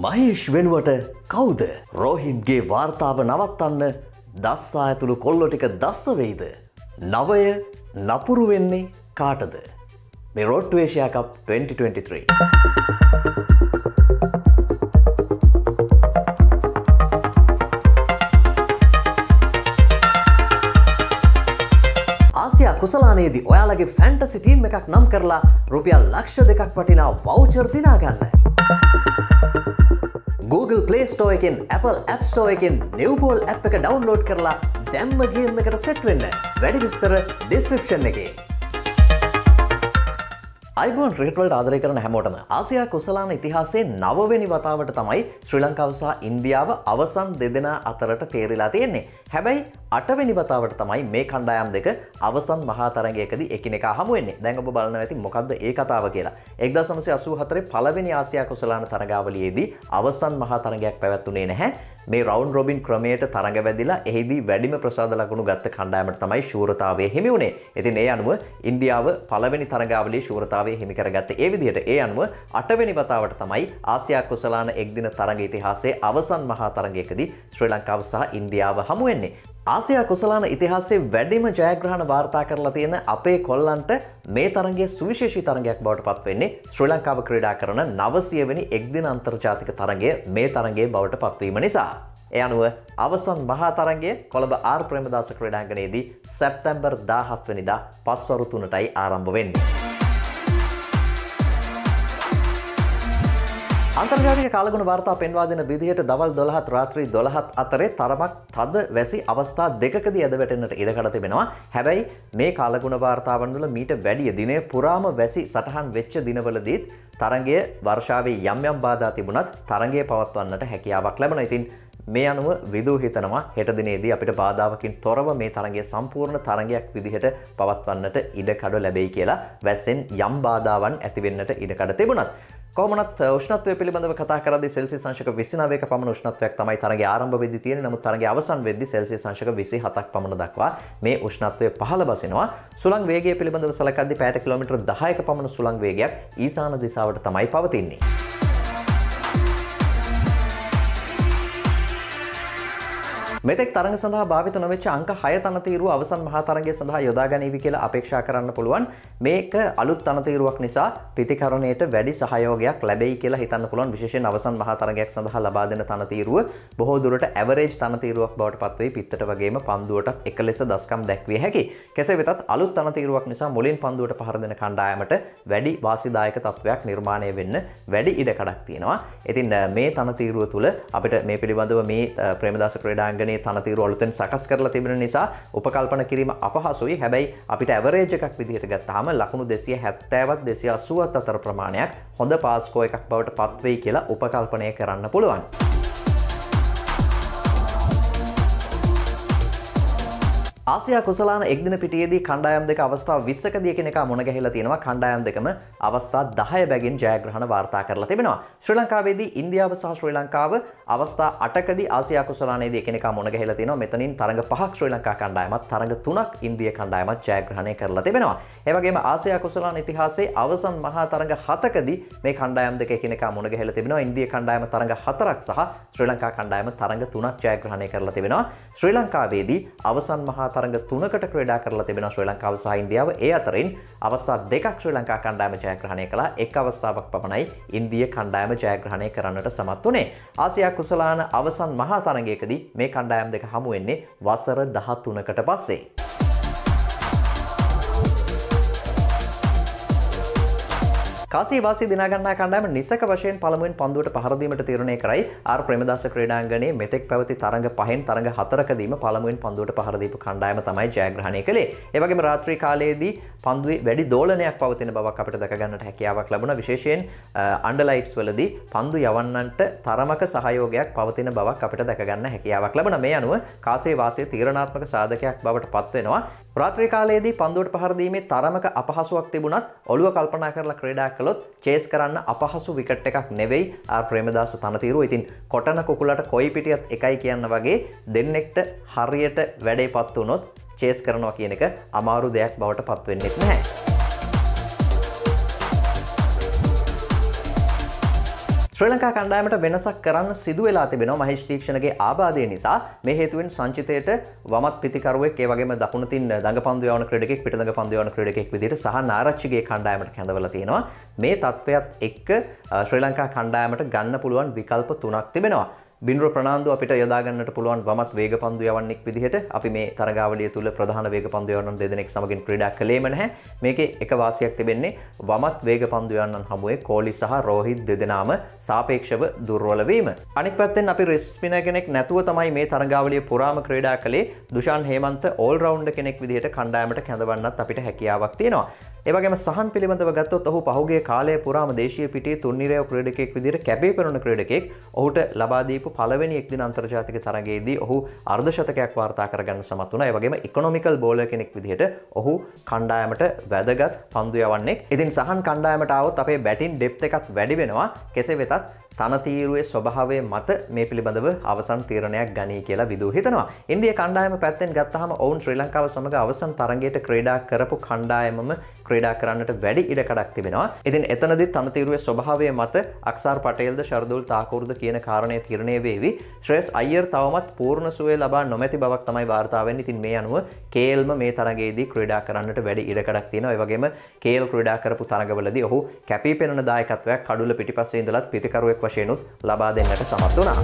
මහේෂ් වෙනුවට කවුද? රෝහිත්ගේ වාර්තාව නවත්තන්න දස්සා ඇතුළු කොල්ලෝ ටික දස්ස වෙයිද? නවය නපුරු වෙන්නේ කාටද? මේ රෝඩ් ටු ඒෂියා කප් 2023. ආසියා කුසලානයේදී ඔයාලගේ ෆැන්ටසි ටීම් එකක් නම් කරලා රුපියල් ලක්ෂ 2ක් වටිනා වවුචර් දිනා ගන්න. Google Play Store එකෙන් Apple App Store එකෙන් Neuball App එක download කරලා දැම්ම ගේම් එකට සෙට් වෙන්න. වැඩි විස්තර description එකේ. අයිබෝන් ක්‍රිකට් වලට ආදරය කරන හැමෝටම ආසියා කුසලාන ඉතිහාසයේ 9 වෙනි වතාවට තමයි ශ්‍රී ලංකාව සහ ඉන්දියාව අවසන් දෙදෙනා අතරට තේරිලා තියෙන්නේ. හැබැයි 8 වෙනි වතාවට තමයි මේ කණ්ඩායම් දෙක අවසන් මහා තරඟයකදී එකිනෙකා හමු වෙන්නේ. දැන් ඔබ බලනවා ඇති මොකද්ද ඒ කතාව කියලා. 1984 පළවෙනි ආසියා කුසලාන තරඟාවලියේදී අවසන් මහා තරඟයක් පැවැත්ුණේ නැහැ. මේ රවුන්ඩ් රොබින් ක්‍රමයට තරඟ වැදිලා එහිදී වැඩිම ප්‍රසාද ලකුණු ගත්ත කණ්ඩායමට තමයි ශූරතාවය හිමි වුණේ. ඉතින් ඒ අනුව ඉන්දියාව පළවෙනි තරඟාවලියේ ශූරතාවය හිමි කරගත්තේ ඒ විදිහට. ඒ අනුව 8 වෙනි වතාවට තමයි ආසියා කුසලාන එක්දින තරඟ ඉතිහාසයේ අවසන් මහා තරඟයකදී ශ්‍රී ලංකාව සහ ඉන්දියාව හමු වෙන්නේ. ආසියා කුසලාන ඉතිහාසයේ වැඩිම ජයග්‍රහණ වාර්තා කරලා තියෙන අපේ කොල්ලන්ට මේ තරඟය සුවිශේෂී තරඟයක් බවට පත් වෙන්නේ ශ්‍රී ලංකාව ක්‍රීඩා කරන 900 වෙනි එක්දින අන්තර්ජාතික තරඟය මේ තරඟයේ බවට පත්වීම නිසා. ඒ අනුව අවසන් මහා තරඟය කොළඹ ආර් ප්‍රේමදාස ක්‍රීඩාංගණයේදී සැප්තැම්බර් 17 වෙනිදා පස්වරු 3ටයි ආරම්භ වෙන්නේ. අන්තර්ජාතික කාලගුණ වාර්තා පෙන්වා දෙන විදිහට දවල් 12ත් රාත්‍රී 12ත් අතරේ තරමක් තද වැසි අවස්ථා දෙකකදී ඇද වැටෙන්නට ඉඩකඩ තිබෙනවා. හැබැයි මේ කාලගුණ වාර්තාවන් වල මීට වැඩිය දිනය පුරාම වැසි සටහන් වෙච්ච දිනවලදීත් තරඟය වර්ෂාවේ යම් යම් බාධා තිබුණත් තරඟය පවත්වන්නට හැකියාවක් ලැබුණා. ඉතින් මේ අනුව විදු හිතනවා හෙට දිනේදී අපිට බාධාවකින් තොරව මේ තරඟය සම්පූර්ණ තරඟයක් විදිහට පවත්වන්නට ඉඩකඩ ලැබෙයි කියලා. වැස්සෙන් යම් බාධාවන් ඇති වෙන්නට ඉඩකඩ තිබුණත් කොහොමනත් උෂ්ණත්වය පිළිබඳව කතා කරද්දී සෙල්සියස් අංශක 29ක පමණ උෂ්ණත්වයක් තමයි තරඟය ආරම්භ වෙද්දී තියෙන්නේ. නමුත් තරඟය අවසන් වෙද්දී සෙල්සියස් අංශක 27ක් පමණ දක්වා මේ උෂ්ණත්වය පහළ බසිනවා. සුළං වේගය පිළිබඳව සලකද්දී පැයට කිලෝමීටර් 10ක පමණ සුළං වේගයක් ඊසාන දිශාවට තමයි පවතින්නේ. මෙතෙක් තරඟ සඳහා භාවිත නොවෙච්ච අංක 6 තනතිරුව අවසන් මහා තරඟය සඳහා යොදා ගනීවි කියලා අපේක්ෂා කරන්න පුළුවන්. මේක අලුත් තනතිරුවක් නිසා පිතිකරණයට වැඩි සහයෝගයක් ලැබෙයි කියලා හිතන්න පුළුවන්. විශේෂයෙන් අවසන් මහා තරඟයක් සඳහා ලබා දෙන තනතිරුව බොහෝ දුරට ඇවරේජ් තනතිරුවක් බවට පත් වෙයි. පිත්තට වගේම පන්දුවටත් එක ලෙස දස්කම් දැක්විය හැකියි. කෙසේ වෙතත් අලුත් තනතිරුවක් නිසා මුලින් පන්දුවට පහර දෙන කණ්ඩායමට වැඩි වාසිදායක තත්වයක් නිර්මාණය වෙන්න වැඩි ඉඩකඩක් තියෙනවා. ඉතින් මේ තනතිරුව තුල අපිට මේ පිළිබඳව මේ ප්‍රේමදාස ක්‍රීඩාංගණයේ තනතිරු අලුතෙන් සකස් කරලා තිබෙන නිසා උපකල්පන කිරීම අපහසුයි. හැබැයි අපිට ඇවරේජ් එකක් විදිහට ගත්තාම ලකුණු 270ත් 280ත් අතර ප්‍රමාණයක් හොඳ පාස්කෝ එකක් බවට පත් වෙයි කියලා උපකල්පනය කරන්න පුළුවන්. ආසියා කුසලාන එක්දින පිටියේදී කණ්ඩායම් දෙක අවස්ථා 20කදී එකිනෙකා මුණ ගැහිලා තියෙනවා. කණ්ඩායම් දෙකම අවස්ථා 10 බැගින් ජයග්‍රහණ වාර්තා කරලා තිබෙනවා. ශ්‍රී ලංකාවේදී ඉන්දියාව සහ ශ්‍රී ලංකාව අවස්ථා 8කදී ආසියා කුසලානයේදී එකිනෙකා මුණ ගැහිලා තියෙනවා. මෙතනින් තරඟ 5ක් ශ්‍රී ලංකා කණ්ඩායමත් තරඟ 3ක් ඉන්දියා කණ්ඩායමත් ජයග්‍රහණය කරලා තිබෙනවා. ඒ වගේම ආසියා කුසලාන ඉතිහාසයේ අවසන් මහා තරඟ 7කදී මේ කණ්ඩායම් දෙක එකිනෙකා මුණ ගැහිලා තිබෙනවා. ඉන්දියා කණ්ඩායම තරඟ 4ක් සහ ශ්‍රී ලංකා කණ්ඩායම තරඟ 3ක් ජයග්‍රහණය කරලා තිබෙනවා. ශ්‍රී ලංකාවේදී අවසන් මහා තරඟ 3කට ක්‍රීඩා කරලා තිබෙනවා ශ්‍රී ලංකාව සහ ඉන්දියාව. ඒ අතරින් අවස්ථා 2ක් ශ්‍රී ලංකා කණ්ඩායම ජයග්‍රහණය කළා. එක් අවස්ථාවක් පමණයි ඉන්දියා කණ්ඩායම ජයග්‍රහණය කරන්නට සමත් වුණේ. ආසියා කුසලාන අවසන් මහා තරඟයකදී මේ කණ්ඩායම් දෙක හමු වෙන්නේ වසර 13කට පස්සේ. කාසී වාසී දිනා ගන්නා කණ්ඩායම නිසක වශයෙන් පළමුවෙන් පන්දුවට පහර දීමට තීරණය කරයි. ආර් ප්‍රේමදාස ක්‍රීඩාංගණයේ මෙතෙක් පැවති තරඟ 5න් තරඟ 4කදීම පළමුවෙන් පන්දුවට පහර දීපු කණ්ඩායම තමයි ජයග්‍රහණය කළේ. ඒ වගේම රාත්‍රී කාලයේදී පන්දුවේ වැඩි දෝලනයක් පවතින බවක් අපිට දැක ගන්නට හැකියාවක් ලැබුණා. විශේෂයෙන් අන්ඩර්ලයිට්ස් වලදී පන්දු යවන්නන්ට තරමක සහයෝගයක් පවතින බවක් අපිට දැක ගන්න හැකියාවක් ලැබුණා. මේ අනුව කාසී වාසී තීරණාත්මක සාධකයක් බවට පත් වෙනවා. රාත්‍රී කාලයේදී පන්දුවට පහර දීමේ තරමක අපහසුාවක් තිබුණත් ඔළුව කල්පනා කරලා ක්‍රීඩා කළොත් චේස් කරන්න අපහසු විකට් එකක් නෙවෙයි ආර් ප්‍රේමදාස තනතිරුව. ඉතින් කොටන කුකුලට කොයි පිටියත් එකයි කියන්න වගේ දෙන්නෙක්ට හරියට වැඩේපත් වුණොත් චේස් කරනවා කියන එක අමාරු දෙයක් බවට පත් වෙන්නේ නැහැ. ශ්‍රී ලංකා කණ්ඩායමට වෙනසක් කරන්න සිදු වෙලා තිබෙනවා මහේෂ් තීක්ෂණගේ ආබාධය නිසා. මේ හේතුවෙන් සංචිතයට වමත් පිතිකරුවෙක් ඒ වගේම දකුණතින් දඟපන්දු යවන ක්‍රීඩකෙක් පිට දඟපන්දු යවන ක්‍රීඩකෙක් විදිහට සහන් ආරච්චිගේ කණ්ඩායමට කැඳවලා තියෙනවා. මේ තත්ත්වයත් එක්ක ශ්‍රී ලංකා කණ්ඩායමට ගන්න පුළුවන් විකල්ප 3ක් තිබෙනවා. බින්දුව ප්‍රනාන්දු අපිට යොදා ගන්නට පුළුවන් වමත් වේගපන්දු යවන්නෙක් විදිහට අපි මේ තරගාවලිය තුල ප්‍රධාන වේගපන්දු යවන්නන් දෙදෙනෙක් සමගින් ක්‍රීඩා කළේම නැහැ. මේකේ එක වාසියක් තිබෙන්නේ වමත් වේගපන්දු යවන්නන් හමුවේ කෝලි සහ රෝහිත් දෙදෙනාම සාපේක්ෂව දුර්වල වීම. අනිත් පැත්තෙන් අපි රෙස් ස්පිනර් කෙනෙක් නැතුව තමයි මේ තරගාවලිය පුරාම ක්‍රීඩා කළේ. දුෂාන් හේමන්ත ඕල් රවුන්ඩර් කෙනෙක් විදිහට කණ්ඩායමට කැඳවන්නත් අපිට හැකියාවක් තියෙනවා. ඒ වගේම සහන් පිළිබඳව ගත්තොත් ඔහු පහුගිය කාලය පුරාම දේශීය පිටියේ තුන්නිරයව ක්‍රීඩකයෙක් විදිහට කැපී පෙනුන ක්‍රීඩකයෙක්. ඔහුට ලබා දීපු පළවෙනි එක්දින අන්තර්ජාතික තරගයේදී ඔහු අර්ධශතකයක් වාර්තා කරගන්න සමත් වුණා. ඒ වගේම ඉකොනොමිකල් බෝලර් කෙනෙක් විදිහට ඔහු කණ්ඩායමට වැදගත් පන්දු යවන්නෙක්. ඉතින් සහන් කණ්ඩායමට ආවොත් අපේ බැටින් ඩෙප්ත් එකත් වැඩි වෙනවා. කෙසේ වෙතත් තනතීරුවේ ස්වභාවය මත මේ පිළිබඳව අවසන් තීරණයක් ගනී කියලා විදු හිතනවා. ඉන්දිය කණ්ඩායම පැත්තෙන් ගත්තාම ඔවුන් ශ්‍රී ලංකාව සමග අවසන් තරගයට ක්‍රීඩා කරපු කණ්ඩායමම ක්‍රීඩා කරන්නට වැඩි ඉඩකඩක් තිබෙනවා. ඉතින් එතනදී තනතීරුවේ ස්වභාවය මත අක්සාර් පටේල්ද ශර්දුල් තාකූර්ද කියන කාරණය තීරණය වේවි. ශ්‍රේයස් අයියර් තවමත් පූර්ණ සුවය ලබා නොමැති බවක් තමයි වාර්තා වෙන්නේ. ඉතින් මේ අනුව කේල්ම මේ තරගයේදී ක්‍රීඩා කරන්නට වැඩි ඉඩකඩක් තියෙනවා. ඒ වගේම කේල් ක්‍රීඩා කරපු තරගවලදී ඔහු කැපී පෙනෙන දායකත්වයක් කඩුල පිටිපස්සේ ඉඳලත් පිටිකරුවෙක් වශයෙන් ලබා දෙන්නට සමත් වුණා.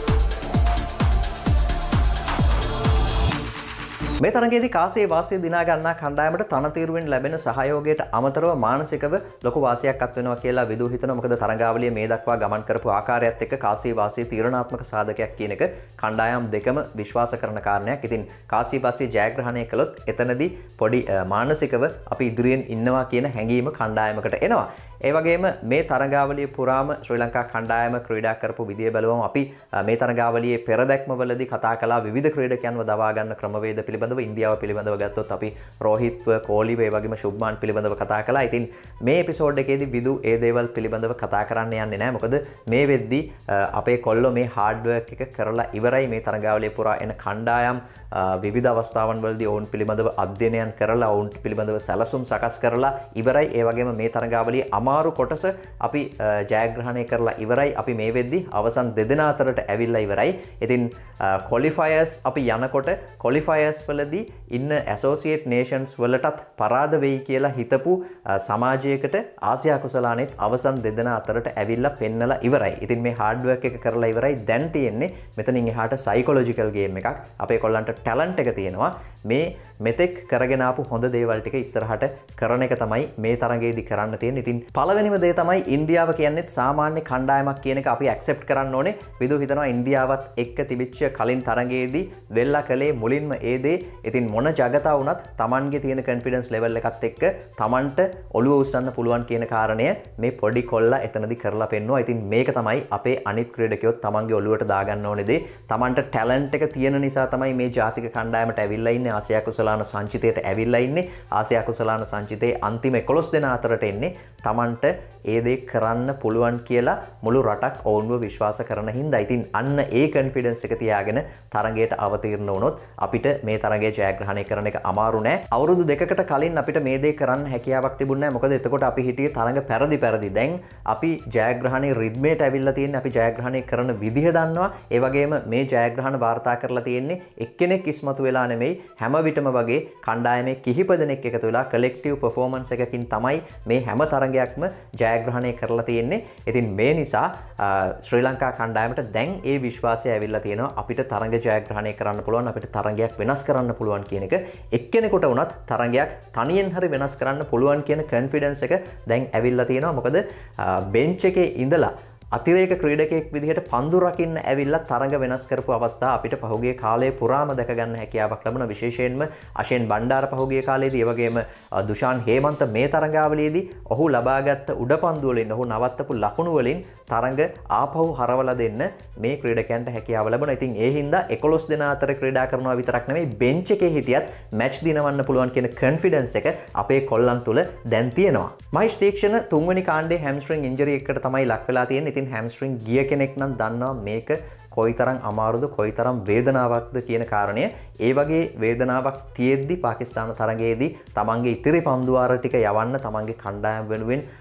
මේ තරගයේදී කාසියේ වාසිය දිනා ගන්නා කණ්ඩායමට තනතිරුවෙන් ලැබෙන සහයෝගයට අමතරව මානසිකව ලොකු වාසියක් අත් වෙනවා කියලා විදු හිතනවා. මොකද තරගාවලිය මේ දක්වා ගමන් කරපු ආකාරයත් එක්ක කාසියේ වාසිය තීරණාත්මක සාධකයක් කියන එක කණ්ඩායම් දෙකම විශ්වාස කරන කාරණයක්. ඉතින් කාසියේ වාසිය ජයග්‍රහණය කළොත් එතනදී පොඩි මානසිකව අපි ඉදිරියෙන් ඉන්නවා කියන හැඟීම කණ්ඩායමකට එනවා. ඒ වගේම මේ තරගාවලිය පුරාම ශ්‍රී ලංකා කණ්ඩායම ක්‍රීඩා කරපු විදිය බලවම අපි මේ තරගාවලියේ පෙරදැක්මවලදී කතා කළා විවිධ ක්‍රීඩකයන්ව දවා ගන්න ක්‍රමවේද පිළිබඳව. ඉන්දියාව පිළිබඳව ගත්තොත් අපි රෝහිත්ව, කෝලිව, ඒ වගේම ශුභ්මාන් පිළිබඳව කතා කළා. ඉතින් මේ එපිසෝඩ් එකේදී විදු ඒ දේවල් පිළිබඳව කතා කරන්න යන්නේ නැහැ. මොකද මේ වෙද්දී අපේ කොල්ලෝ මේ හાર્ඩ් වර්ක් එක කරලා ඉවරයි. මේ තරගාවලිය පුරා එන කණ්ඩායම් විවිධ අවස්ථාවන් වලදී ඔවුන් පිළිබඳව අධ්‍යයනයන් කරලා ඔවුන් පිළිබඳව සැලසුම් සකස් කරලා ඉවරයි. ඒ වගේම මේ තරගාවලියේ අමාරු කොටස අපි ජයග්‍රහණය කරලා ඉවරයි. අපි මේ වෙද්දී අවසන් දෙදෙනා අතරට ඇවිල්ලා ඉවරයි. ඉතින් ක්වොලිෆයර්ස් අපි යනකොට ක්වොලිෆයර්ස් වලදී ඉන්න ඇසෝසියේට් නේෂන්ස් වලටත් පරාද වෙයි කියලා හිතපු සමාජයකට ආසියා කුසලානෙත් අවසන් දෙදෙනා අතරට ඇවිල්ලා පෙන්නලා ඉවරයි. ඉතින් මේ හાર્ඩ් වර්ක් එක කරලා ඉවරයි. දැන් තියෙන්නේ මෙතනින් එහාට සයිකොලොජිකල් ගේම් එකක්. අපේ කොල්ලන්ට ටැලන්ට් එක තියෙනවා. මේ මෙතෙක් කරගෙන ආපු හොඳ දේවල් ටික ඉස්සරහට කරන එක තමයි මේ තරගයේදී කරන්න තියෙන්නේ. ඉතින් පළවෙනිම දේ තමයි ඉන්දියාව කියන්නේත් සාමාන්‍ය කණ්ඩායමක් කියන එක අපි ඇක්සෙප්ට් කරන්න ඕනේ. විදු හිතනවා ඉන්දියාවත් එක්ක තිබිච්ච කලින් තරගයේදී වෙල්ලා කළේ මුලින්ම ඒ දේ. ඉතින් මොන ජගතා වුණත් Tamanගේ තියෙන කොන්ෆිඩන්ස් ලෙවල් එකත් එක්ක Tamanට ඔළුව උස්සන්න පුළුවන් කියන කාරණය මේ පොඩි කොල්ලා එතනදී කරලා පෙන්නවා. ඉතින් මේක තමයි අපේ අනිත් ක්‍රීඩකයොත් Tamanගේ ඔළුවට දාගන්න ඕනේ දේ. Tamanට ටැලන්ට් එක තියෙන නිසා තමයි මේ ජාතික කණ්ඩායමට ඇවිල්ලා ඉන්නේ. ආසියා කුසලාන සංචිතයට ඇවිල්ලා ඉන්නේ. ආසියා කුසලාන සංචිතයේ අන්තිම 11 දෙනා අතරට එන්නේ. Tamanට ඒ දේ කරන්න පුළුවන් කියලා මුළු රටක් ඔවුන්ව විශ්වාස කරන හින්දා. ඉතින් අන්න ඒ කොන්ෆිඩන්ස් එක තියාගෙන තරගයට අවතීර්ණ වුණොත් අපිට මේ තරගය ජයග්‍රහණය කරන එක අමාරු නෑ. අවුරුදු දෙකකට කලින් අපිට මේ දේ කරන්න හැකියාවක් තිබුණේ නෑ. මොකද එතකොට අපි හිටියේ තරග පෙරදි. දැන් අපි ජයග්‍රහණයේ රිද්මේට ඇවිල්ලා තියෙන්නේ. අපි ජයග්‍රහණය කරන විදිහ දන්නවා. ඒ වගේම මේ ජයග්‍රහණ වාර්තා කරලා තියෙන්නේ එක්කෙනෙක් ඉස්මතු වෙලා නෙමෙයි, හැම විටම වගේ කණ්ඩායමේ කිහිප දෙනෙක් එකතු වෙලා කලෙක්ටිව් පර්ෆෝමන්ස් එකකින් තමයි මේ හැම තරගයක්ම ජයග්‍රහණය කරලා තියෙන්නේ. ඉතින් මේ නිසා ශ්‍රී ලංකා කණ්ඩායමට දැන් ඒ විශ්වාසය ඇවිල්ලා තියෙනවා. අපිට තරග ජයග්‍රහණය කරන්න පුළුවන්, අපිට තරගයක් වෙනස් කරන්න පුළුවන් කියන එක. එක්කෙනෙකුට වුණත් තරගයක් තනියෙන් හරි වෙනස් කරන්න පුළුවන් කියන කොන්ෆිඩන්ස් එක දැන් ඇවිල්ලා තියෙනවා. මොකද බෙන්ච් එකේ ඉඳලා අතිරේක ක්‍රීඩකයෙක් විදිහට පන්දු රකින්න ඇවිල්ලා තරඟ වෙනස් කරපු අවස්ථා අපිට පහුගිය කාලයේ පුරාම දැක ගන්න හැකියාවක් ලැබුණා. විශේෂයෙන්ම අෂෙන් බණ්ඩාර පහුගිය කාලේදී, ඒ වගේම දුෂාන් හේමන්ත මේ තරඟාවලියේදී ඔහු ලබාගත් උඩපන්දු වලින්, ඔහු නවත්තපු ලකුණු වලින් තරඟ ආපහු හරවලා දෙන්න මේ ක්‍රීඩකයන්ට හැකියාව ලැබුණා. ඉතින් ඒ හින්දා 11 දෙනා අතර ක්‍රීඩා කරනවා විතරක් නෙමෙයි, බෙන්ච් එකේ හිටියත් මැච් දිනවන්න පුළුවන් කියන කොන්ෆිඩන්ස් එක අපේ කොල්ලන් තුල දැන් තියෙනවා. මහේෂ් තීක්ෂණ තුන්වෙනි කාණ්ඩේ හැම්ස්ට්‍රින් ඉන්ජරි එකකට තමයි ලක් වෙලා තියෙන්නේ. හැම්ස්ට්‍රින් ගිය කෙනෙක් නම් දන්නවා මේක කොයිතරම් අමාරුද, කොයිතරම් වේදනාවක්ද කියන කාරණය. ඒ වගේ වේදනාවක් තියෙද්දි පාකිස්තාන තරගයේදී තමන්ගේ ඉතිරි පන්දු වාර ටික යවන්න තමන්ගේ කණ්ඩායම වෙනුවෙන්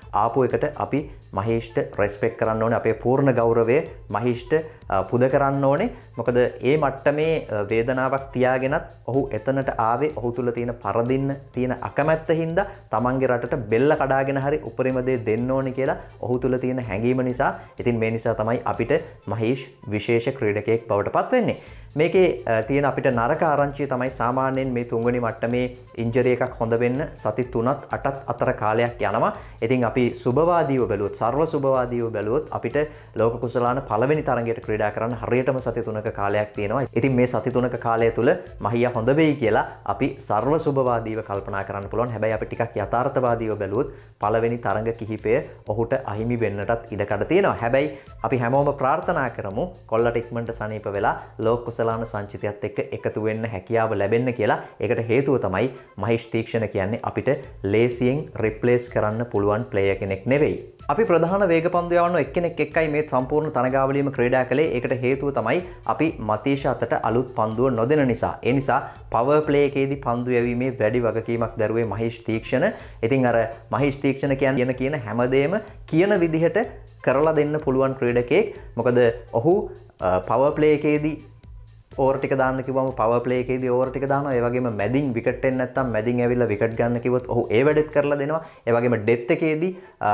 ආපු එකට අපි මහේෂ්ට රෙස්පෙක්ට් කරන්න ඕනේ. අපේ පූර්ණ ගෞරවය මහේෂ්ට පුද කරන්න ඕනේ. මොකද ඒ මට්ටමේ වේදනාවක් තියාගෙනත් ඔහු එතනට ආවේ ඔහු තුල තියෙන පරදින්න තියෙන අකමැත්ත හින්දා තමන්ගේ රටට බෙල්ල කඩාගෙන හරි උපරිම දේ දෙන්න ඕනේ කියලා ඔහු තුල තියෙන හැඟීම නිසා. ඉතින් මේ නිසා තමයි අපිට මහේෂ් විශේෂ ක්‍රීඩකයෙක් බවට පත් වෙන්නේ. මේකේ තියෙන අපිට නරක ආරංචිය තමයි සාමාන්‍යයෙන් මේ තුන්වෙනි මට්ටමේ ඉන්ජරි එකක් හොඳ වෙන්න සති 3ත් 8ත් අතර කාලයක් යනවා. ඉතින් අපි සුබවාදීව බැලුවොත් සර්ව සුබවාදීව බැලුවොත් අපිට ලෝක කුසලාන පළවෙනි තරඟයට ක්‍රීඩා කරන්න හරියටම සති 3ක කාලයක් තියෙනවා. ඉතින් මේ සති 3ක කාලය තුල මහියා හොඳ වෙයි කියලා අපි සර්ව සුබවාදීව කල්පනා කරන්න පුළුවන්. හැබැයි අපි ටිකක් යථාර්ථවාදීව බැලුවොත් පළවෙනි තරඟ කිහිපය ඔහුට අහිමි වෙන්නටත් ඉඩකඩ තියෙනවා. හැබැයි අපි හැමෝම ප්‍රාර්ථනා කරමු කොල්ලට ඉක්මනට සනීප වෙලා ලෝක කුසලාන සංචිතයත් එක්ක එකතු වෙන්න හැකියාව ලැබෙන්න කියලා. ඒකට හේතුව තමයි මහේෂ් තීක්ෂණ කියන්නේ අපිට ලේසියෙන් රිප්ලේස් කරන්න පුළුවන් ප්ලේයර් කෙනෙක් නෙවෙයි. අපි ප්‍රධාන වේගපන්දු යවන්න එක්කෙනෙක් එක්කයි මේ සම්පූර්ණ තරගාවලියම ක්‍රීඩා කළේ. ඒකට හේතුව තමයි අපි මතීෂ අතට අලුත් පන්දුව නොදෙන නිසා. ඒ නිසා පවර් ප්ලේ එකේදී පන්දු යැවීමේ වැඩි වගකීමක් දරුවේ මහේෂ් තීක්ෂණ. ඉතින් අර මහේෂ් තීක්ෂණ කියන හැමදේම කියන විදිහට කරලා දෙන්න පුළුවන් ක්‍රීඩකයෙක්. මොකද ඔහු පවර් ප්ලේ එකේදී ඕවර් ටික දාන්න කිව්වම පවර් ප්ලේ එකේදී ඕවර් ටික දානවා. ඒ වගේම මැදින් විකට් එන්න නැත්නම් මැදින් ඇවිල්ලා විකට් ගන්න කිව්වොත් ඔහු ඒ වැඩෙත් කරලා දෙනවා. ඒ වගේම ඩෙත් එකේදී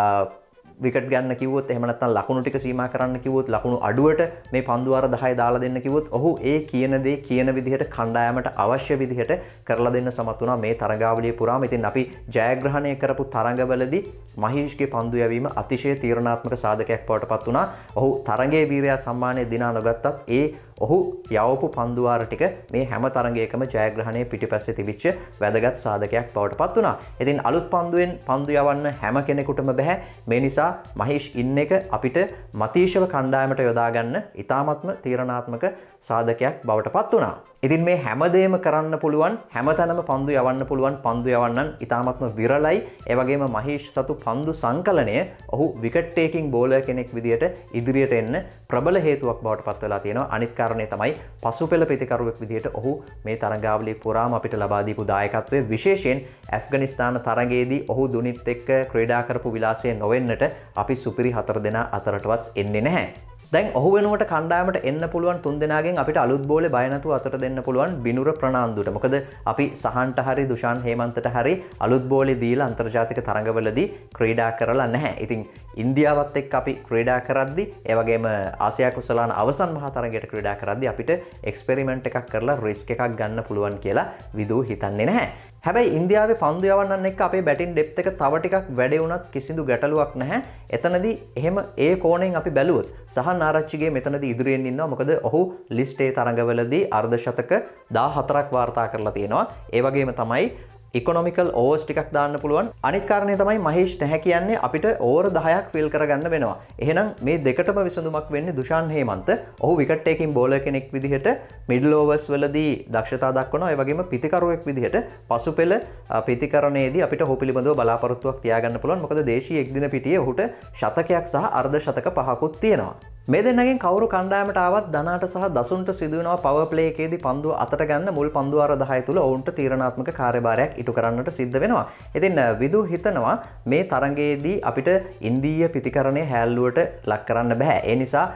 විකට් ගන්න කිව්වොත් එහෙම නැත්නම් ලකුණු ටික සීමා කරන්න කිව්වොත් ලකුණු අඩුවට මේ පන්දු වාර 10 දාලා දෙන්න කිව්වොත් ඔහු ඒ කියන දේ කියන විදිහට කණ්ඩායමට අවශ්‍ය විදිහට කරලා දෙන්න සමත් වුණා මේ තරගාවලිය පුරාම. ඉතින් අපි ජයග්‍රහණය කරපු තරඟවලදී මහේෂ්ගේ පන්දු යැවීම අතිශය තීරණාත්මක සාධකයක් බවට පත් වුණා. ඔහු තරගයේ වීරයා සම්මානය දිනා නොගත්තත් ඒ ඔහු යවපු පන්දු වාර ටික මේ හැම තරගයකම ජයග්‍රහණය පිටිපස්සේ තිබිච්ච වැදගත් සාධකයක් බවට පත් වුණා. ඉතින් අලුත් පන්දුවෙන් පන්දු යවන්න හැම කෙනෙකුටම බෑ. මේ නිසා මහේෂ් ඉන්න එක අපිට මතීෂව කණ්ඩායමට යොදා ගන්න ඉතාමත්ම තීරණාත්මක සාධකයක් බවට පත් වුණා. ඉතින් මේ හැමදේම කරන්න පුළුවන් හැමතැනම පන්දු යවන්න පුළුවන් පන්දු යවන්නන් ඉතාමත්ම විරලයි. ඒ වගේම මහේෂ් සතු පන්දු සංකලනය ඔහු විකට් ටේකින් බෝලර් කෙනෙක් විදියට ඉදිරියට එන්න ප්‍රබල හේතුවක් බවට පත් වෙලා තියෙනවා. අනිත් කාරණේ තමයි පසුපෙළ ප්‍රතිකරුවෙක් විදියට ඔහු මේ තරගාවලිය පුරාම අපිට ලබා දීපු දායකත්වය. විශේෂයෙන් ඇෆ්ගනිස්තාන තරගයේදී ඔහු දුනිත් එක්ක ක්‍රීඩා කරපු විලාසය නොවෙන්නට අපි සුපිරි 4 දෙනා අතරටවත් එන්නේ නැහැ. දැන් ඔහු වෙනුවට කණ්ඩායමට එන්න පුළුවන් 3 දෙනාගෙන් අපිට අලුත් බෝලේ බය නැතුව අතට දෙන්න පුළුවන් බිනුර ප්‍රනාන්දුට. මොකද අපි සහන්ට හරි දුෂාන් හේමන්තට හරි අලුත් බෝලේ දීලා අන්තර්ජාතික තරඟවලදී ක්‍රීඩා කරලා නැහැ. ඉතින් ඉන්දියාවත් එක්ක අපි ක්‍රීඩා කරද්දී ඒ වගේම ආසියා කුසලාන අවසන් මහා තරගයට ක්‍රීඩා කරද්දී අපිට එක්ස්පෙරිමන්ට් එකක් කරලා රිස්ක් එකක් ගන්න පුළුවන් කියලා විදු හිතන්නේ නැහැ. හැබැයි ඉන්දියාවේ පන්දු යවන්නන් එක්ක අපේ බැටින් ඩෙප්ත් එක තව ටිකක් වැඩි වුණත් කිසිදු ගැටලුවක් නැහැ. එතනදී එහෙම ඒ කෝණයෙන් අපි බැලුවොත් සහන් ආරච්චිගේ මෙතනදී ඉදිරියෙන් ඉන්නවා. මොකද ඔහු ලිස්ට් A තරඟවලදී අර්ධශතක 14ක් වාර්තා කරලා තියෙනවා. ඒ වගේම තමයි ඉකොනොමිකල් ඕවර්ස් ටිකක් දාන්න පුළුවන්. අනිත් කාරණේ තමයි මහේෂ් නැහැ කියන්නේ අපිට ඕවර් 10ක් ෆිල් කරගන්න වෙනවා. එහෙනම් මේ දෙකටම විසඳුමක් වෙන්නේ දුෂාන් හේමන්ත. ඔහු විකට් ටේකින් බෝලර් කෙනෙක් විදිහට මිඩල් ඕවර්ස් වලදී දක්ෂතා දක්වනවා. ඒ වගේම පිතිකරුවෙක් විදිහට පසුපෙළ පිතිකරණයේදී අපිට ඔහු පිළිබඳව බලාපොරොත්තුවක් තියාගන්න පුළුවන්. මොකද දේශීය එක්දින පිටියේ ඔහුට ශතකයක් සහ අර්ධ ශතක 5කුත් තියෙනවා. මේ දෙන්නගෙන් කවුරු කණ්ඩායමට ආවත් දනාට සහ දසුන්ට සිදුවෙනවා පවර් ප්ලේ එකේදී පන්දුව අතට ගන්න මුල් පන්දු වාර 10 තුල ඔවුන්ට තීරණාත්මක කාර්යභාරයක් ඉටු කරන්නට සිද්ධ වෙනවා. ඉතින් විදු හිතනවා මේ තරඟයේදී අපිට ඉන්දීය පිතිකරණය හැල්ලුවට ලක් කරන්න බෑ. ඒ නිසා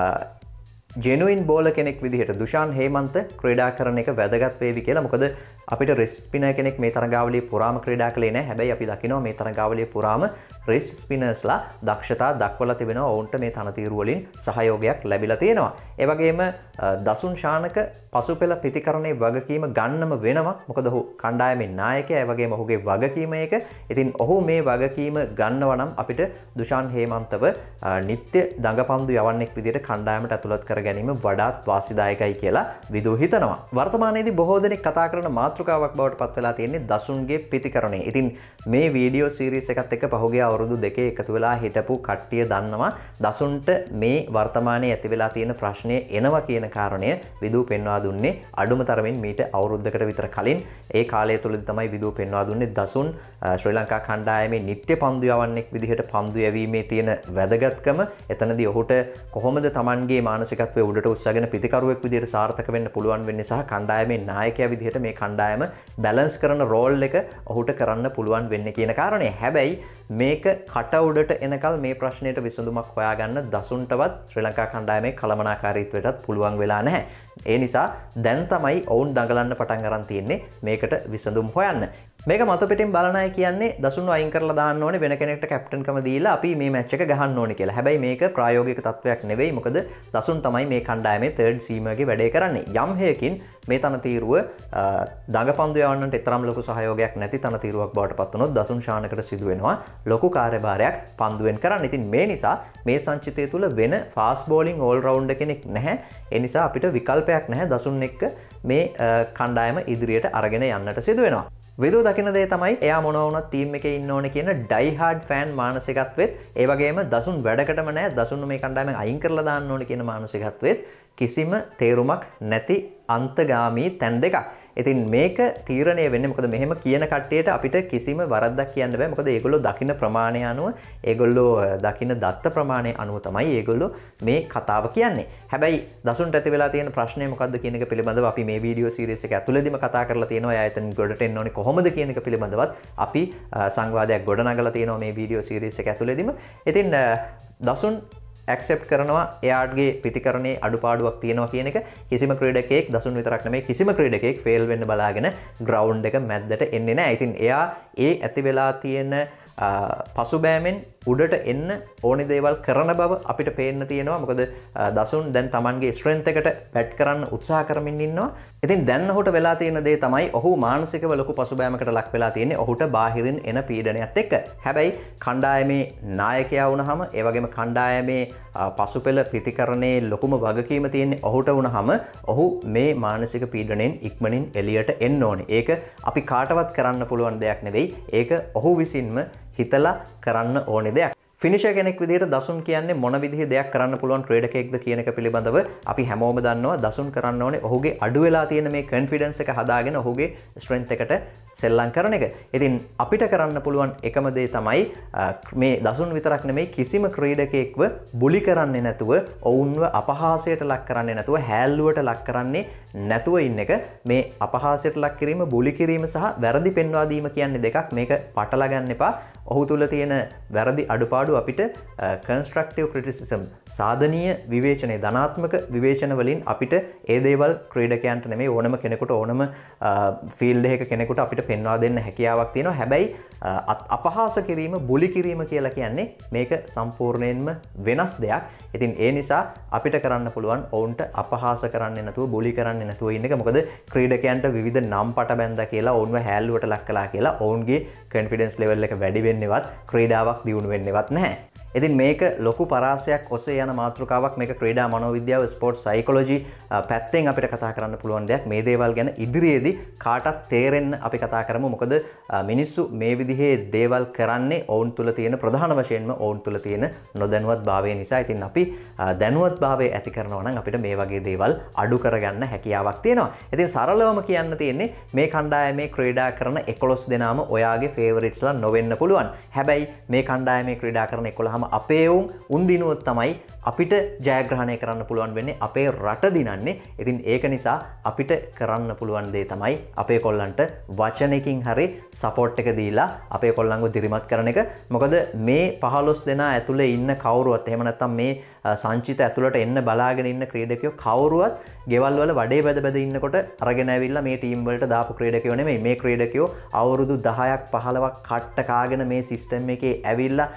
ජෙනුයින් බෝලර් කෙනෙක් විදිහට දුෂාන් හේමන්ත ක්‍රීඩා කරන එක වැදගත් වේවි කියලා. මොකද අපිට රිස්ට් ස්පිනර් කෙනෙක් මේ තරගාවලිය පුරාම ක්‍රීඩා කළේ නැහැ. හැබැයි අපි දකිනවා මේ තරගාවලිය පුරාම රිස්ට් ස්පිනර්ස්ලා දක්ෂතා දක්වලා තිබෙනවා. ඔවුන්ට මේ තනතිරු වලින් සහයෝගයක් ලැබිලා තියෙනවා. ඒ වගේම දසුන් ශානක පසුපෙළ ප්‍රතිකරණයේ වගකීම ගන්නම වෙනවා. මොකද ඔහු කණ්ඩායමේ නායකයා. ඒ වගේම ඔහුගේ වගකීම එක. ඉතින් ඔහු මේ වගකීම ගන්නවා නම් අපිට දුෂාන් හේමන්තව නිත්‍ය දඟපන්දු යවන්නෙක් විදිහට කණ්ඩායමට ඇතුළත් කර ගැනීම වඩාත් වාසිදායකයි කියලා විදු හිතනවා. වර්තමානයේදී බොහෝ දෙනෙක් කතා කරන මාතෘකාවක් බවට පත් වෙලා තියෙන්නේ දසුන්ගේ ප්‍රතිකරණය. ඉතින් මේ වීඩියෝ සීරීස් එකත් එක්ක පහුගිය අවුරුදු දෙකේ එකතු වෙලා හිටපු කට්ටිය දන්නවා දසුන්ට මේ වර්තමානයේ ඇති වෙලා තියෙන ප්‍රශ්නය එනවා කියන කාරණය විදු පෙන්වා දුන්නේ අඩුම තරමින් මීට අවුරුද්දකට විතර කලින්. ඒ කාලය තුලදී තමයි විදු පෙන්වා දුන්නේ දසුන් ශ්‍රී ලංකා කණ්ඩායමේ නිත්‍ය පන්දු යවන්නෙක් විදිහට පන්දු යැවීමේ තියෙන වැදගත්කම. එතනදී ඔහුට කොහොමද Tamanගේ මානසිකත්වය උඩට උස්සගෙන පිටිකරුවෙක් විදිහට සාර්ථක වෙන්න පුළුවන් වෙන්නේ සහ කණ්ඩායමේ නායකයා විදිහට මේ කණ්ඩායම කණ්ඩායම බැලන්ස් කරන රෝල් එක ඔහුට කරන්න පුළුවන් වෙන්නේ කියන කාරණේ. හැබැයි මේක කට උඩට එනකල් මේ ප්‍රශ්නයට විසඳුමක් හොයාගන්න දසුන්ටවත් ශ්‍රී ලංකා කණ්ඩායමේ කළමනාකාරීත්වයටත් පුළුවන් වෙලා නැහැ. ඒ නිසා දැන් තමයි ඔවුන් දඟලන්න පටන් අරන් තියෙන්නේ මේකට විසඳුම් හොයන්න. මේක මත පිටින් බලන අය කියන්නේ දසුන්ව අයින් කරලා දාන්න ඕනේ වෙන කෙනෙක්ට කැප්ටන්කම දීලා අපි මේ මැච් එක ගහන්න ඕනේ කියලා. හැබැයි මේක ප්‍රායෝගික තත්වයක් නෙවෙයි. මොකද දසුන් තමයි මේ කණ්ඩායමේ තර්ඩ් සීමර්ගේ වැඩේ කරන්නේ. යම් හේකින් මේ තනතිරුව දඟපන්දු යවන්නට තරම් ලොකු සහයෝගයක් නැති තනතිරුවක් බවට පත් වුණොත් දසුන් ශානකට සිදු වෙනවා ලොකු කාර්යභාරයක් පන්දුවෙන් කරන්න. ඉතින් මේ නිසා මේ සංචිතය තුල වෙන ෆාස්ට් බෝලින් ඕල් රවුන්ඩර් කෙනෙක් නැහැ. ඒ නිසා අපිට විකල්පයක් නැහැ දසුන් එක්ක මේ කණ්ඩායම ඉදිරියට අරගෙන යන්නට සිදු වෙනවා. විදු දකින දේ තමයි එයා මොනවා වුණත් ටීම් එකේ ඉන්න ඕනේ කියන ඩයි හાર્ඩ් ෆෑන් මානසිකත්වෙත් ඒ වගේම දසුන් වැඩකටම නැහැ දසුන් මේ කණ්ඩායමෙන් අයින් කරලා දාන්න ඕනේ කියන මානසිකත්වෙත් කිසිම තේරුමක් නැති අන්තගාමී තැන් දෙකක්. ඉතින් මේක තීරණය වෙන්නේ මොකද මෙහෙම කියන කට්ටියට අපිට කිසිම වරද්දක් කියන්න බෑ. මොකද ඒගොල්ලෝ දකින්න ප්‍රමාණය අනුව ඒගොල්ලෝ දකින්න දත්ත ප්‍රමාණය අනුව තමයි ඒගොල්ලෝ මේ කතාව කියන්නේ. හැබැයි දසුන්ට ඇති වෙලා තියෙන ප්‍රශ්නේ මොකද්ද කියන එක පිළිබඳව අපි මේ වීඩියෝ සීරීස් එක ඇතුළේදීම කතා කරලා තියෙනවා. එයා එතන ගොඩට එන්න ඕනේ කොහොමද කියන එක පිළිබඳවත් අපි සංවාදයක් ගොඩනගලා තියෙනවා මේ වීඩියෝ සීරීස් එක ඇතුළේදීම. ඉතින් දසුන් ඇක්සෙප්ට් කරනවා එයාගේ පිතිකරණේ අඩුපාඩුවක් තියෙනවා කියන එක. කිසිම ක්‍රීඩකයෙක් දසුන් විතරක් නෙමෙයි කිසිම ක්‍රීඩකයෙක් ෆේල් වෙන්න බලාගෙන ග්‍රවුන්ඩ් එක මැද්දට එන්නේ නැහැ. ඉතින් එයා ඒ ඇති වෙලා තියෙන පසුබෑමෙන් උඩට එන්න ඕනි දේවල් කරන බව අපිට පේන්න තියෙනවා. මොකද දසුන් දැන් Tamanගේ ස්ට්‍රෙන්ත් එකට බැට් කරන්න උත්සාහ කරමින් ඉන්නවා. ඉතින් දැන් ඔහුට වෙලා තියෙන දේ තමයි ඔහු මානසිකව ලොකු පසුබෑමකට ලක් වෙලා තියෙන්නේ ඔහුට බාහිරින් එන පීඩනයත් එක්ක. හැබැයි කණ්ඩායමේ නායකයා වුණාම ඒ වගේම කණ්ඩායමේ පසුපෙළ ප්‍රතිකරණේ ලොකුම වගකීම තියෙන්නේ ඔහුට වුණාම ඔහු මේ මානසික පීඩණයෙන් ඉක්මනින් එළියට එන්න ඕනේ. ඒක අපි කාටවත් කරන්න පුළුවන් දෙයක් නෙවෙයි. ඒක ඔහු විසින්ම හිතලා කරන්න ඕනේ දෙයක්. ෆිනිෂර් කෙනෙක් විදිහට දසුන් කියන්නේ මොන විදිහේ දෙයක් කරන්න පුළුවන් ක්‍රීඩකයෙක්ද කියන එක පිළිබඳව අපි හැමෝම දන්නවා. දසුන් කරන්න ඕනේ ඔහුගේ අඩු වෙලා තියෙන මේ කොන්ෆිඩන්ස් එක හදාගෙන ඔහුගේ ස්ට්‍රෙන්ත් එකට සෙල්ලම් කරන එක. ඉතින් අපිට කරන්න පුළුවන් එකම දේ තමයි මේ දසුන් විතරක් නෙමෙයි කිසිම ක්‍රීඩකයෙක්ව බුලි කරන්නේ නැතුව ඔවුන්ව අපහාසයට ලක් කරන්නේ නැතුව හැල්ලුවට ලක් කරන්නේ නැතුව ඉන්න එක. මේ අපහාසයට ලක් කිරීම බුලි කිරීම සහ වැරදි පෙන්වා දීම කියන්නේ දෙකක්. මේක පටලා ගන්න එපා. ඔහු තුල තියෙන වැරදි අඩුපාඩු අපිට කන්ස්ට්‍රක්ටිව් ක්‍රිටිසිසම් සාධනීය විවේචනයේ ධනාත්මක විවේචන වලින් අපිට ඒ දේවල් ක්‍රීඩකයන්ට නෙමෙයි ඕනම කෙනෙකුට ඕනම ෆීල්ඩ් එකක කෙනෙකුට අපිට පෙන්වා දෙන්න හැකියාවක් තියෙනවා. හැබැයි අපහාස කිරීම බුලි කිරීම කියලා කියන්නේ මේක සම්පූර්ණයෙන්ම වෙනස් දෙයක්. ඉතින් ඒ නිසා අපිට කරන්න පුළුවන් ඔවුන්ට අපහාස කරන්නේ නැතුව බුලි කරන්නේ නැතුව ඉන්න එක. මොකද ක්‍රීඩකයන්ට විවිධ නම් පට බැඳලා කියලා ඔවුන්ව හැල්ලුවට ලක් කළා කියලා ඔවුන්ගේ කොන්ෆිඩන්ස් ලෙවල් එක වැඩි වෙන්නේවත් ක්‍රීඩාවක් දියුණු වෙන්නේවත් නැහැ. ඉතින් මේක ලොකු පරාසයක් ඔස්සේ යන මාතෘකාවක්. මේක ක්‍රීඩා මනෝවිද්‍යාව ස්පෝර්ට්ස් සයිකොලොජි පැත්තෙන් අපිට කතා කරන්න පුළුවන් දෙයක්. මේ දේවල් ගැන ඉදිරියේදී කාටත් තේරෙන්න අපි කතා කරමු. මොකද මිනිස්සු මේ විදිහේ දේවල් කරන්නේ ඔවුන් තුල තියෙන ප්‍රධාන වශයෙන්ම ඔවුන් තුල තියෙන නොදැනුවත් භාවය නිසා. ඉතින් අපි දැනුවත් භාවය ඇති කරනවා නම් අපිට මේ වගේ දේවල් අඩු කරගන්න හැකියාවක් තියෙනවා. ඉතින් සරලවම කියන්න තියෙන්නේ මේ කණ්ඩායමේ ක්‍රීඩා කරන 11 දෙනාම ඔයාගේ ෆේවරිට්ස්ලා නොවෙන්න පුළුවන්. හැබැයි මේ කණ්ඩායමේ ක්‍රීඩා කරන 11 අපේ උන් දිනුවොත් තමයි අපිට ජයග්‍රහණය කරන්න පුළුවන් වෙන්නේ අපේ රට දිනන්නේ. ඉතින් ඒක නිසා අපිට කරන්න පුළුවන් දේ තමයි අපේ කොල්ලන්ට වචනකින් හරි සපෝට් එක දීලා අපේ කොල්ලන්ව දිරිමත් කරන එක. මොකද මේ 15 දෙනා ඇතුලේ ඉන්න කවුරුවත් එහෙම නැත්නම් මේ සංචිත ඇතුළට එන්න බලාගෙන ඉන්න ක්‍රීඩකයෝ කවුරුවත් ගෙවල් වල වඩේ බැද බැද ඉන්නකොට අරගෙන ඇවිල්ලා මේ ටීම් වලට දාපු ක්‍රීඩකයෝ නෙමෙයි. මේ ක්‍රීඩකයෝ අවුරුදු 10ක් 15ක් කට්ට කාගෙන මේ සිස්ටම් එකේ ඇවිල්ලා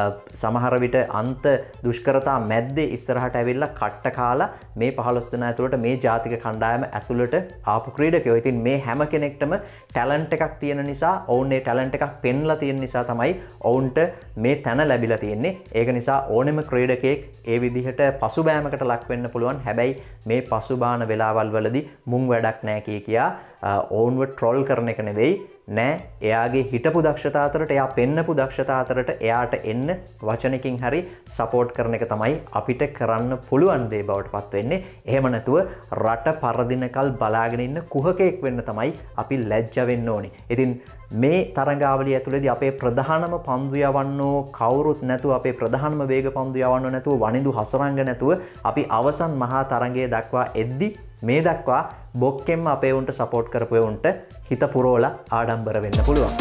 සමහර විට අන්ත දුෂ්කරතා මැද්දේ ඉස්සරහට ඇවිල්ලා කට්ට කාලා මේ 15 දෙනා ඇතුළට මේ ජාතික කණ්ඩායම ඇතුළට ආපු ක්‍රීඩකයෝ. ඉතින් මේ හැම කෙනෙක්ටම ටැලන්ට් එකක් තියෙන නිසා ඔවුන් මේ ටැලන්ට් එකක් පෙන්ලා තියෙන නිසා තමයි ඔවුන්ට මේ තැන ලැබිලා තියෙන්නේ. ඒක නිසා ඕනෙම ක්‍රීඩකයෙක් ඒ විදිහට පසුබෑමකට ලක් වෙන්න පුළුවන්. හැබැයි මේ පසුබාන වෙලාවල් වලදී මුං වැඩක් නැහැ කියා ඔවුන්ව ට්‍රෝල් කරන එක නෙවෙයි. නෑ එයාගේ හිටපු දක්ෂතා අතරට එයා පෙන්නපු දක්ෂතා අතරට එයාට එන්න වචනකින් හරි සපෝට් කරන එක තමයි අපිට කරන්න පුළුවන් දේ බවට පත් වෙන්නේ. එහෙම නැතුව රට පරදිනකල් බලාගෙන ඉන්න කුහකෙක් වෙන්න තමයි අපි ලැජ්ජ වෙන්න ඕනේ. ඉතින් මේ තරඟාවලිය ඇතුළේදී අපේ ප්‍රධානම පන්දු යවන්නෝ කවුරුත් නැතුව අපේ ප්‍රධානම වේග පන්දු යවන්නෝ නැතුව වනිඳු හසරංග නැතුව අපි අවසන් මහා තරඟයේ දක්වා එද්දි මේ දක්වා බොක්කෙන්ම අපේ උන්ට සපෝට් කරපු උන්ට හිත පුරෝලා ආඩම්බර වෙන්න පුළුවන්.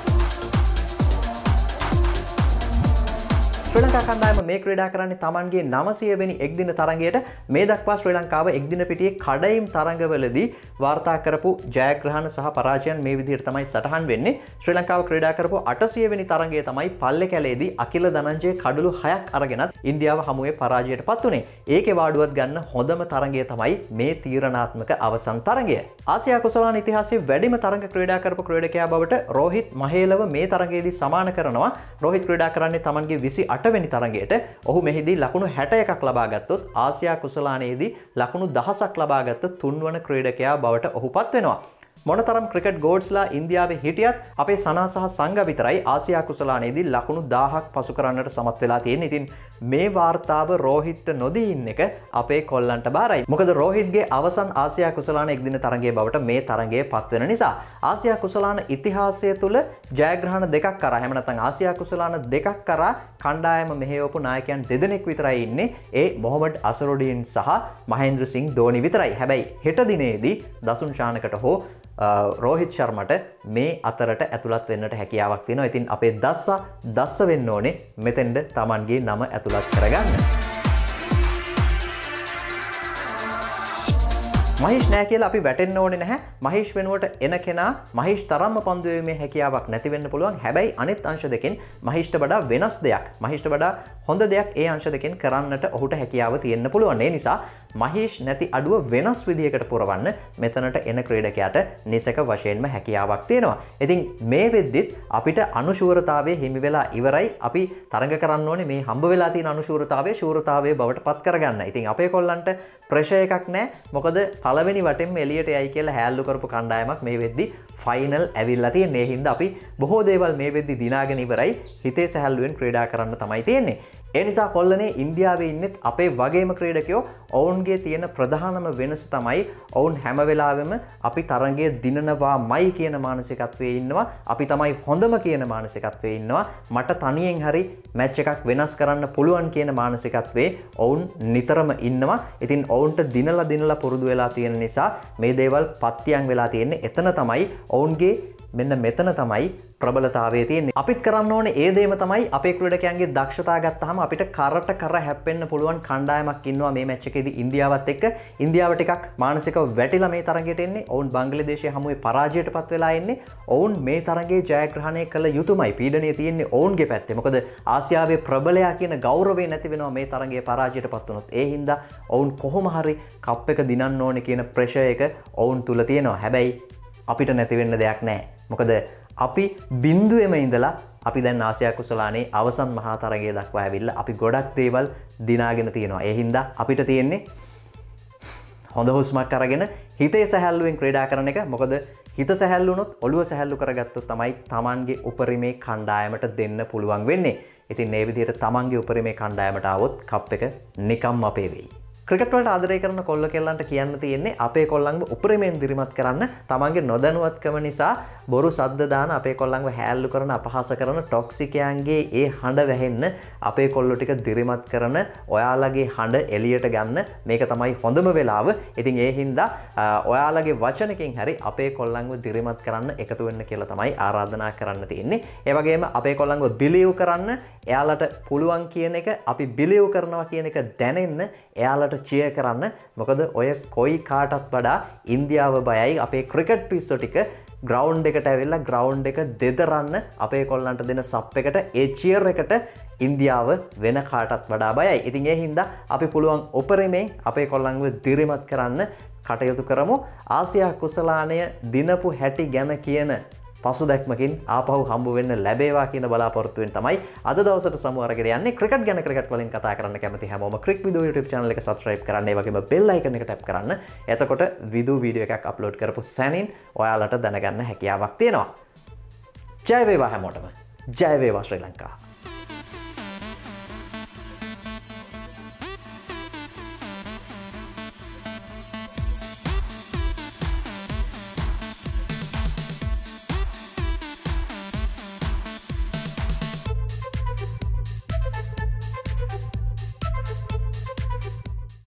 ශ්‍රී ලංකා කණ්ඩායම මේ ක්‍රීඩා කරන්නේ Tamanගේ 900 වෙනි එක්දින තරඟයට. මේ දක්වා ශ්‍රී ලංකාව එක්දින පිටියේ කඩයිම් තරඟවලදී වාර්තා කරපු ජයග්‍රහණ සහ පරාජයන් මේ විදිහට තමයි සටහන් වෙන්නේ. ශ්‍රී ලංකාව ක්‍රීඩා කරපු 800 වෙනි තරඟය තමයි පල්ලේ කැලේදී අකිල ධනංජය කඩළු 6ක් අරගෙනත් ඉන්දියාව හමුවේ පරාජයටපත් වුණේ. ඒකේ වාඩුවත් ගන්න හොඳම තරඟය තමයි මේ තීරණාත්මක අවසන් තරඟය. ආසියා කුසලාන ඉතිහාසයේ වැඩිම තරඟ ක්‍රීඩා කරපු ක්‍රීඩකයා බවට රෝහිත් මහේලව මේ තරඟයේදී සමාන කරනවා. රෝහිත් ක්‍රීඩා කරන්නේ Tamanගේ 28 වෙනි තරඟයට. ඔහු මෙහිදී ලකුණු 61ක් ලබා ගත්තොත් ආසියා කුසලානයේදී ලකුණු 1000ක් ලබා ගත්ත තුන්වන ක්‍රීඩකයා බවට ඔහු පත් වෙනවා. මොනතරම් ක්‍රිකට් ගෝඩ්ස්ලා ඉන්දියාවේ හිටියත් අපේ සනා සහ සංග විතරයි ආසියා කුසලානයේදී ලකුණු 1000ක් පසු කරන්නට සමත් වෙලා තියෙන්නේ. ඉතින් මේ වාර්තාව රෝහිත්ට නොදී ඉන්න එක අපේ කොල්ලන්ට බාරයි. මොකද රෝහිත්ගේ අවසන් ආසියා කුසලාන එක්දින තරඟයේ බවට මේ තරඟය පත් වෙන නිසා. ආසියා කුසලාන ඉතිහාසය තුළ ජයග්‍රහණ දෙකක් කරා එහෙම නැත්නම් ආසියා කුසලාන දෙකක් කරා කණ්ඩායම මෙහෙයවපු නායකයන් දෙදෙනෙක් විතරයි ඉන්නේ. ඒ මොහොමඩ් අසරුඩීන් සහ මහේන්ද්‍ර සිං ධෝනි විතරයි. හැබැයි හෙට දිනේදී දසුන් ශානකට හෝ රෝහිත් ශර්මට මේ අතරට ඇතුළත් වෙන්නට හැකියාවක් තියෙනවා. ඉතින් අපේ දස්ස වෙන්න ඕනේ මෙතෙන්ද Tamanගේ නම ඇතුළත් කරගන්න. මහේෂ් නෑ කියලා අපි වැටෙන්න ඕනේ නැහැ. මහේෂ් වෙනුවට එන කෙනා මහේෂ් තරම්ම පන්දු වීමේ හැකියාවක් නැති වෙන්න පුළුවන්. හැබැයි අනිත් අංශ දෙකෙන් මහේෂ්ට වඩා වෙනස් දෙයක්, මහේෂ්ට වඩා හොඳ දෙයක් ඒ අංශ දෙකෙන් කරන්නට ඔහුට හැකියාව තියෙන්න පුළුවන්. ඒ නිසා මහේෂ් නැති අඩුව වෙනස් විදියකට පුරවන්න මෙතනට එන ක්‍රීඩකයාට නිසක වශයෙන්ම හැකියාවක් තියෙනවා. ඉතින් මේ වෙද්දිත් අපිට අනුශූරතාවයේ හිමි වෙලා ඉවරයි. අපි තරඟ කරන්න ඕනේ මේ හම්බ වෙලා තියෙන අනුශූරතාවයේ ශූරතාවයේ බවට පත් කරගන්න. ඉතින් අපේ කොල්ලන්ට ප්‍රෙෂර් එකක් නැහැ. මොකද පළවෙනි වටෙන්ම එළියට යයි කියලා හැල්ලු කරපු කණ්ඩායමක් මේ වෙද්දි ෆයිනල් ඇවිල්ලා තියෙන්නේ. ඒ හින්දා අපි බොහෝ දේවල් මේ වෙද්දි දිනාගෙන ඉවරයි. හිතේ සැහැල්ලුවෙන් ක්‍රීඩා කරන්න තමයි තියෙන්නේ. ඒ නිසා කොල්ලනේ ඉන්දියාවේ ඉන්නෙත් අපේ වගේම ක්‍රීඩකයෝ. ඔවුන්ගේ තියෙන ප්‍රධානම වෙනස තමයි ඔවුන් හැම වෙලාවෙම අපි තරඟයේ දිනනවාමයි කියන මානසිකත්වයේ ඉන්නවා. අපි තමයි හොඳම කියන මානසිකත්වයේ ඉන්නවා. මට තනියෙන් හරි මැච් එකක් වෙනස් කරන්න පුළුවන් කියන මානසිකත්වයේ ඔවුන් නිතරම ඉන්නවා. ඉතින් ඔවුන්ට දිනලා පුරුදු වෙලා තියෙන නිසා මේ දේවල් පත්‍යයන් වෙලා තියෙන්නේ. එතන තමයි ඔවුන්ගේ මෙන්න මෙතන තමයි ප්‍රබලතාවය තියෙන්නේ. අපිත් කරන්න ඕනේ ඒ දේම තමයි. අපේ ක්‍රීඩකයන්ගේ දක්ෂතා ගත්තාම අපිට කරට කර හැප්පෙන්න පුළුවන් කණ්ඩායමක් ඉන්නවා මේ මැච් එකේදී ඉන්දියාවත් එක්ක. ඉන්දියාව ටිකක් මානසිකව වැටිලා මේ තරඟයට එන්නේ. ඔවුන් බංග්ලාදේශය හමුවේ පරාජයටපත් වෙලා එන්නේ. ඔවුන් මේ තරඟයේ ජයග්‍රහණය කළ යුතුමයි. පීඩනය තියෙන්නේ ඔවුන්ගේ පැත්තේ. මොකද ආසියාවේ ප්‍රබලයා කියන ගෞරවය නැති වෙනවා මේ තරඟයේ පරාජයටපත් වුණොත්. ඒ හින්දා ඔවුන් කොහොම හරි කප් එක දිනන්න ඕනේ කියන ප්‍රෙෂර් එක ඔවුන් තුල තියෙනවා. හැබැයි අපිට නැති වෙන්න දෙයක් නැහැ. මොකද අපි බිඳුවෙම ඉඳලා අපි දැන් ආසියා කුසලානේ අවසන් මහා තරගය දක්වා ඇවිල්ලා අපි ගොඩක් දේවල් දිනාගෙන තියෙනවා. ඒ හින්දා අපිට තියෙන්නේ හොඳ හුස්මක් අරගෙන හිතේ සැහැල්ලුවෙන් ක්‍රීඩා කරන එක. මොකද හිත සැහැල්ලු වුණොත් ඔළුව සැහැල්ලු කරගත්තොත් තමයි Tamanගේ උපරිමේ කණ්ඩායමට දෙන්න පුළුවන් වෙන්නේ. ඉතින් මේ විදිහට Tamanගේ උපරිමේ කණ්ඩායමට ආවොත් කප් එක නිකම්ම අපේ වෙයි. ක්‍රිකට් වලට ආදරය කරන කොල්ල කෙල්ලන්ට කියන්න තියෙන්නේ අපේ කොල්ලන්ව උපරිමයෙන් දිරිමත් කරන්න. තමන්ගේ නොදැනුවත්කම නිසා බොරු සද්ද දාන අපේ කොල්ලන්ව හැල්ලු කරන අපහාස කරන ටොක්සිකයන්ගේ ඒ හඬ වැහෙන්න අපේ කොල්ලෝ ටික දිරිමත් කරන ඔයාලගේ හඬ එළියට ගන්න. මේක තමයි හොඳම වෙලාව. ඉතින් ඒ හින්දා ඔයාලගේ වචනකින් හරි අපේ කොල්ලන්ව දිරිමත් කරන්න එකතු වෙන්න කියලා තමයි ආරාධනා කරන්න තියෙන්නේ. ඒ වගේම අපේ කොල්ලන්ව බිලිව් කරන්න, එයාලට පුළුවන් කියන එක අපි බිලිව් කරනවා කියන එක දැනෙන්න එයාලට චියර් කරන්න. මොකද ඔය කොයි කාටත් වඩා ඉන්දියාව බයයි අපේ ක්‍රිකට් පිස්සෝ ටික ග්‍රවුන්ඩ් එකට ඇවිල්ලා ග්‍රවුන්ඩ් එක දෙදරන්න අපේ කොල්ලන්ට දෙන සප් එකට ඒ චියර් එකට ඉන්දියාව වෙන කාටත් වඩා බයයි. ඉතින් ඒ හින්දා අපි පුළුවන් උපරිමයෙන් අපේ කොල්ලන්ව දිරිමත් කරන්න කටයුතු කරමු. ආසියා කුසලානය දිනපු හැටි ගැන කියන පසුදැක්මකින් ආපහු හම්බ වෙන්න ලැබේවා කියන බලාපොරොත්තුවෙන් තමයි අද දවසට සමු අරගෙන යන්නේ. ක්‍රිකට් ගැන ක්‍රිකට් වලින් කතා කරන්න කැමති හැමෝම CRICK VIDU YouTube channel එක subscribe කරන්න. ඒ වගේම bell icon එක tap කරන්න. එතකොට VIDU වීඩියෝ එකක් upload කරපු සැනින් ඔයාලට දැනගන්න හැකියාවක් තියෙනවා. ජය වේවා හැමෝටම. ජය වේවා ශ්‍රී ලංකාව.